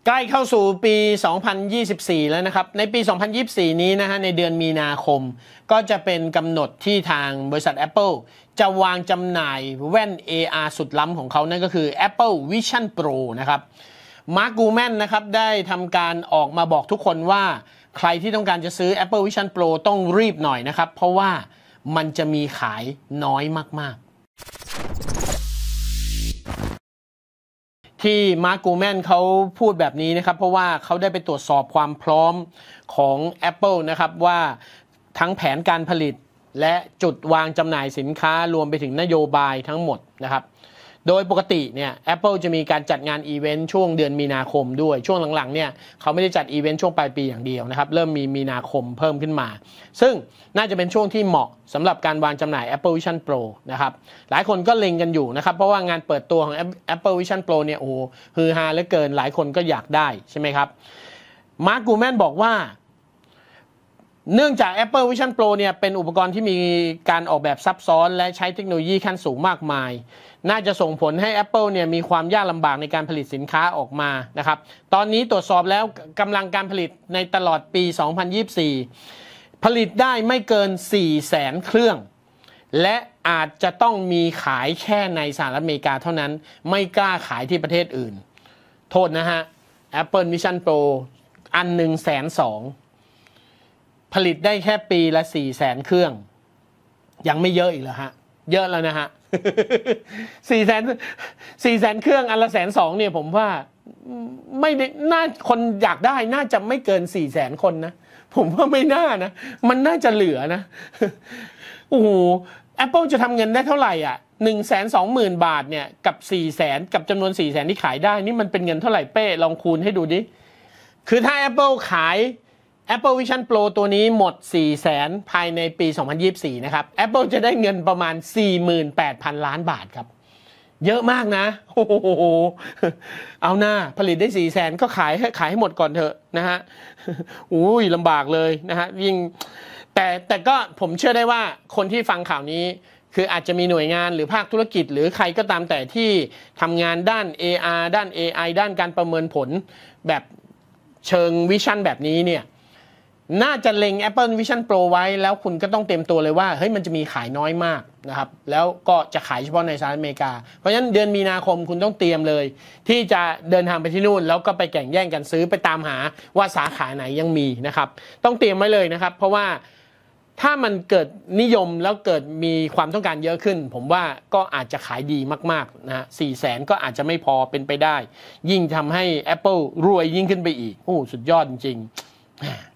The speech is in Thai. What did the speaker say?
ใกล้เข้าสู่ปี 2024 แล้วนะครับในปี 2024 นี้นะฮะในเดือนมีนาคมก็จะเป็นกำหนดที่ทางบริษัท Apple จะวางจำหน่ายแว่น AR สุดล้ำของเขานั่นก็คือ Apple Vision Pro นะครับมาร์ค กูแมนนะครับได้ทำการออกมาบอกทุกคนว่าใครที่ต้องการจะซื้อ Apple Vision Pro ต้องรีบหน่อยนะครับเพราะว่ามันจะมีขายน้อยมากๆที่มาร์ค กูแมนเขาพูดแบบนี้นะครับเพราะว่าเขาได้ไปตรวจสอบความพร้อมของ Apple นะครับว่าทั้งแผนการผลิตและจุดวางจำหน่ายสินค้ารวมไปถึงนโยบายทั้งหมดนะครับโดยปกติเนี่ย Apple จะมีการจัดงานอีเวนต์ช่วงเดือนมีนาคมด้วยช่วงหลังๆเนี่ยเขาไม่ได้จัดอีเวนต์ช่วงปลายปีอย่างเดียวนะครับเริ่มมีนาคมเพิ่มขึ้นมาซึ่งน่าจะเป็นช่วงที่เหมาะสำหรับการวางจำหน่าย Apple Vision Pro นะครับหลายคนก็เล็งกันอยู่นะครับเพราะว่างานเปิดตัวของ Apple Vision Pro เนี่ยโอ้โหฮือฮาเหลือเกินหลายคนก็อยากได้ใช่ไหมครับมาร์ค กูแมนบอกว่าเนื่องจาก Apple Vision Pro เนี่ยเป็นอุปกรณ์ที่มีการออกแบบซับซ้อนและใช้เทคโนโลยีขั้นสูงมากมายน่าจะส่งผลให้ Apple เนี่ยมีความยากลำบากในการผลิตสินค้าออกมานะครับตอนนี้ตรวจสอบแล้วกำลังการผลิตในตลอดปี 2024 ผลิตได้ไม่เกิน 400,000 เครื่องและอาจจะต้องมีขายแค่ในสหรัฐอเมริกาเท่านั้นไม่กล้าขายที่ประเทศอื่นโทษนะฮะ Apple Vision Pro อันหนึ่ง120,000ผลิตได้แค่ปีละ 400,000 เครื่องยังไม่เยอะอีกเหรอฮะเยอะแล้วนะฮะ 400,000 เครื่องอันละ120,000เนี่ยผมว่าไม่ได้น่าคนอยากได้น่าจะไม่เกิน 400,000 คนนะผมว่าไม่น่านะมันน่าจะเหลือนะโอ้โห Apple จะทำเงินได้เท่าไหร่อ่ะ 120,000 บาทเนี่ยกับ 400,000 กับจำนวน 400,000 ที่ขายได้นี่มันเป็นเงินเท่าไหร่เป้ลองคูณให้ดูดิคือถ้า Apple ขายApple Vision Pro ตัวนี้หมด 400,000 ภายในปี 2024 นะครับ Apple จะได้เงินประมาณ 48,000 ล้านบาทครับเยอะมากนะโอ้โหเอาหน้าผลิตได้ 400,000 ก็ขายให้หมดก่อนเถอะนะฮะอุ้ยลำบากเลยนะฮะยิ่งแต่ก็ผมเชื่อได้ว่าคนที่ฟังข่าวนี้คืออาจจะมีหน่วยงานหรือภาคธุรกิจหรือใครก็ตามแต่ที่ทำงานด้าน AR ด้าน AI ด้านการประเมินผลแบบเชิงวิชั่นแบบนี้เนี่ยน่าจะเล็ง Apple Vision Pro ไว้แล้วคุณก็ต้องเตรียมตัวเลยว่าเฮ้ยมันจะมีขายน้อยมากนะครับแล้วก็จะขายเฉพาะในสหรัฐอเมริกาเพราะฉะนั้นเดือนมีนาคมคุณต้องเตรียมเลยที่จะเดินทางไปที่นู่นแล้วก็ไปแข่งแย่งกันซื้อไปตามหาว่าสาขาไหนยังมีนะครับต้องเตรียมไว้เลยนะครับเพราะว่าถ้ามันเกิดนิยมแล้วเกิดมีความต้องการเยอะขึ้นผมว่าก็อาจจะขายดีมากๆนะฮะ 400,000 ก็อาจจะไม่พอเป็นไปได้ยิ่งทำให้ Apple รวยยิ่งขึ้นไปอีกโอ้สุดยอดจริงๆ